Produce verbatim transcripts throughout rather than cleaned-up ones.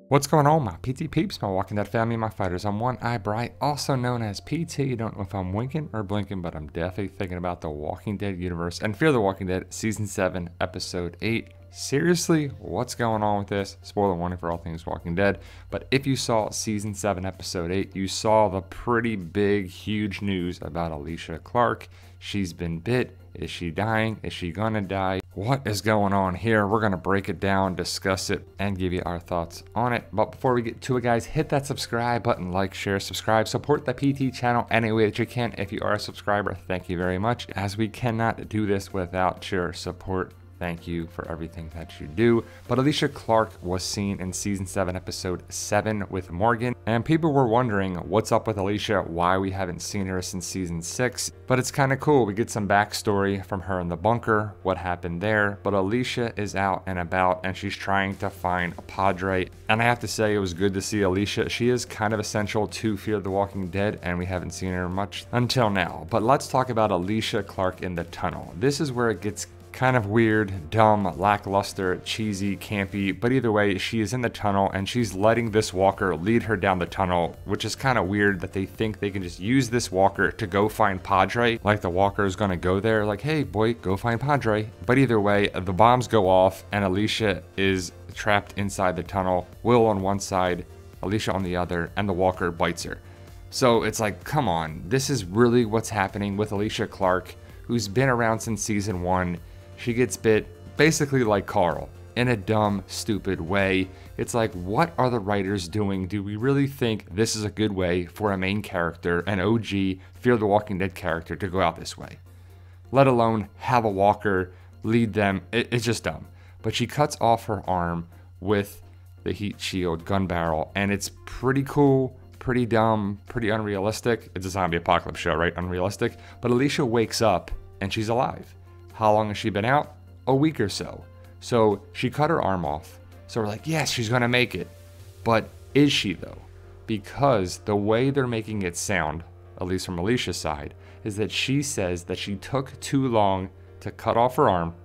What's going on, my P T peeps, my Walking Dead family, my fighters? I'm One Eye Bright, also known as P T. Don't know if I'm winking or blinking, but I'm definitely thinking about the Walking Dead universe and Fear the Walking Dead Season seven, Episode eight. Seriously, what's going on with this? Spoiler warning for all things Walking Dead. But if you saw Season seven, Episode eight, you saw the pretty big, huge news about Alicia Clark. She's been bit. Is she dying? Is she gonna die? What is going on here? We're gonna break it down, discuss it, and give you our thoughts on it. But before we get to it, guys, hit that subscribe button, like, share, subscribe, support the P T channel any way that you can. If you are a subscriber, thank you very much, as we cannot do this without your support. Thank you for everything that you do. But Alicia Clark was seen in Season seven, Episode seven with Morgan. And people were wondering what's up with Alicia, why we haven't seen her since Season six. But it's kind of cool. We get some backstory from her in the bunker, what happened there. But Alicia is out and about and she's trying to find a Padre. And I have to say, it was good to see Alicia. She is kind of essential to Fear the Walking Dead, and we haven't seen her much until now. But let's talk about Alicia Clark in the tunnel. This is where it gets kind of weird, dumb, lackluster, cheesy, campy, but either way, she is in the tunnel and she's letting this walker lead her down the tunnel, which is kind of weird that they think they can just use this walker to go find Padre, like the walker is gonna go there, like, hey boy, go find Padre. But either way, the bombs go off and Alicia is trapped inside the tunnel, Will on one side, Alicia on the other, and the walker bites her. So it's like, come on, this is really what's happening with Alicia Clark, who's been around since season one. She gets bit basically like Carl, in a dumb, stupid way. It's like, what are the writers doing? Do we really think this is a good way for a main character, an O G Fear the Walking Dead character, to go out this way? Let alone have a walker lead them. It, it's just dumb. But she cuts off her arm with the heat shield gun barrel, and it's pretty cool, pretty dumb, pretty unrealistic. It's a zombie apocalypse show, right? Unrealistic. But Alicia wakes up and she's alive. How long has she been out? A week or so. So she cut her arm off. So we're like, yes, she's gonna make it. But is she though? Because the way they're making it sound, at least from Alicia's side, is that she says that she took too long to cut off her arm,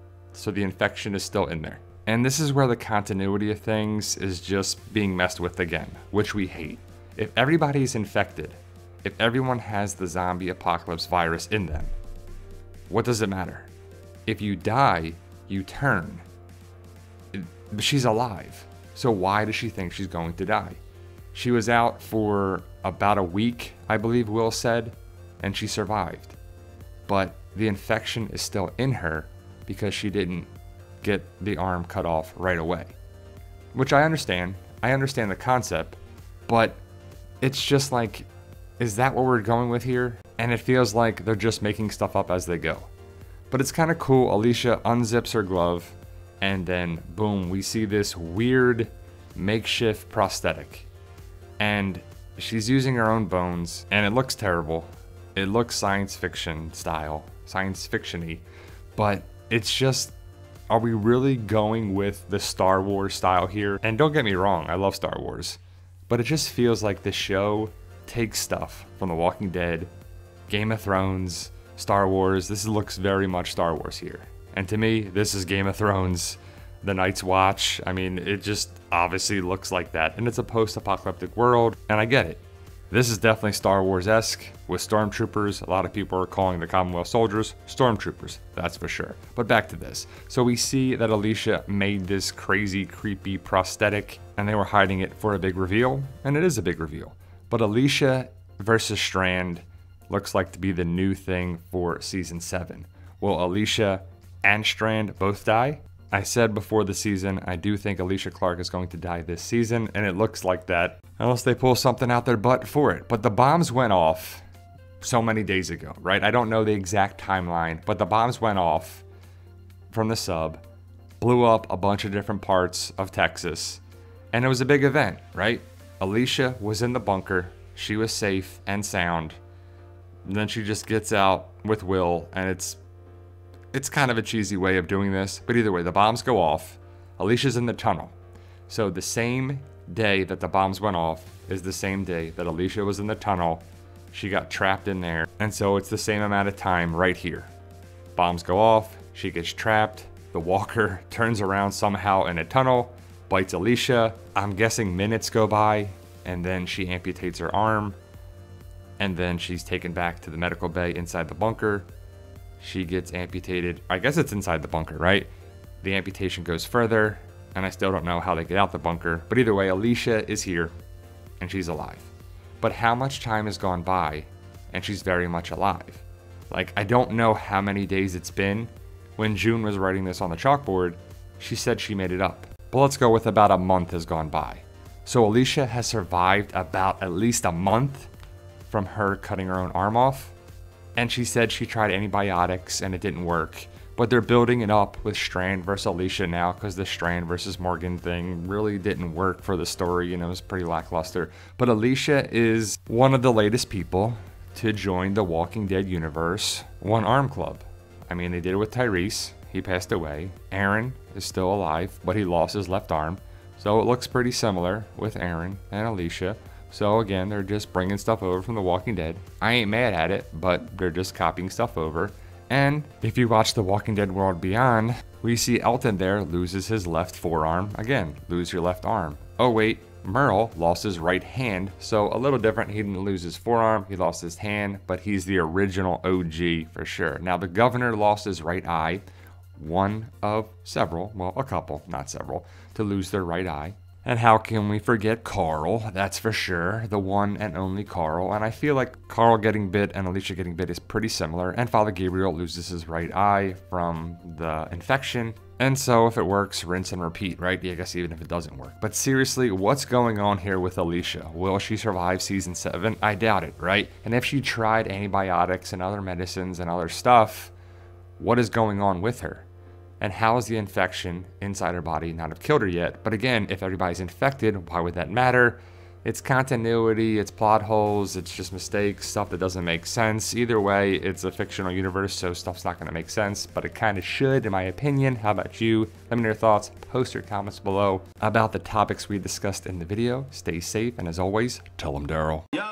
so the infection is still in there. And this is where the continuity of things is just being messed with again, which we hate. If everybody's infected, if everyone has the zombie apocalypse virus in them, what does it matter? If you die, you turn. It, she's alive. So why does she think she's going to die? She was out for about a week, I believe Will said, and she survived. But the infection is still in her because she didn't get the arm cut off right away. Which I understand. I understand the concept, but it's just like, is that what we're going with here? And it feels like they're just making stuff up as they go. But it's kind of cool. Alicia unzips her glove, and then boom, we see this weird makeshift prosthetic. And she's using her own bones, and it looks terrible. It looks science fiction style, science fiction-y. But it's just, are we really going with the Star Wars style here? And don't get me wrong, I love Star Wars. But it just feels like the show takes stuff from The Walking Dead, Game of Thrones, Star Wars. This looks very much Star Wars here. And to me, this is Game of Thrones, The Night's Watch. I mean, it just obviously looks like that. And it's a post-apocalyptic world, and I get it. This is definitely Star Wars-esque with stormtroopers. A lot of people are calling the Commonwealth soldiers stormtroopers, that's for sure. But back to this. So we see that Alicia made this crazy, creepy prosthetic, and they were hiding it for a big reveal, and it is a big reveal. But Alicia versus Strand looks like to be the new thing for season seven. Will Alicia and Strand both die? I said before the season, I do think Alicia Clark is going to die this season, and it looks like that, unless they pull something out their butt for it. But the bombs went off so many days ago, right? I don't know the exact timeline, but the bombs went off from the sub, blew up a bunch of different parts of Texas, and it was a big event, right? Alicia was in the bunker, she was safe and sound, and then she just gets out with Will, and it's it's kind of a cheesy way of doing this, but either way, the bombs go off, Alicia's in the tunnel. So the same day that the bombs went off is the same day that Alicia was in the tunnel, she got trapped in there, and so it's the same amount of time right here. Bombs go off, she gets trapped, the walker turns around somehow in a tunnel, bites Alicia. I'm guessing minutes go by, and then she amputates her arm, and then she's taken back to the medical bay inside the bunker. She gets amputated. I guess it's inside the bunker, right? The amputation goes further, and I still don't know how they get out the bunker. But either way, Alicia is here, and she's alive. But how much time has gone by, and she's very much alive? Like, I don't know how many days it's been. When June was writing this on the chalkboard, she said she made it up. But let's go with about a month has gone by. So Alicia has survived about at least a month from her cutting her own arm off. And she said she tried antibiotics and it didn't work. But they're building it up with Strand versus Alicia now because the Strand versus Morgan thing really didn't work for the story. You know, it was pretty lackluster. But Alicia is one of the latest people to join the Walking Dead universe One Arm Club. I mean, they did it with Tyrese. He passed away. Aaron is still alive, but he lost his left arm. So it looks pretty similar with Aaron and Alicia. So again, they're just bringing stuff over from The Walking Dead. I ain't mad at it, but they're just copying stuff over. And if you watch The Walking Dead World Beyond, we see Elton there loses his left forearm. Again, lose your left arm. Oh wait, Merle lost his right hand. So a little different. He didn't lose his forearm, he lost his hand, but he's the original O G for sure. Now the governor lost his right eye. One of several, well, a couple, not several, to lose their right eye. And how can we forget Carl? That's for sure, the one and only Carl. And I feel like Carl getting bit and Alicia getting bit is pretty similar. And Father Gabriel loses his right eye from the infection. And so if it works, rinse and repeat, right? Yeah, I guess even if it doesn't work. But seriously, what's going on here with Alicia? Will she survive season seven? I doubt it, right? And if she tried antibiotics and other medicines and other stuff, what is going on with her? And how is the infection inside her body not have killed her yet? But again, if everybody's infected, why would that matter? It's continuity, it's plot holes, it's just mistakes, stuff that doesn't make sense. Either way, it's a fictional universe, so stuff's not gonna make sense, but it kind of should, in my opinion. How about you? Let me know your thoughts, post your comments below about the topics we discussed in the video. Stay safe, and as always, tell them Daryl.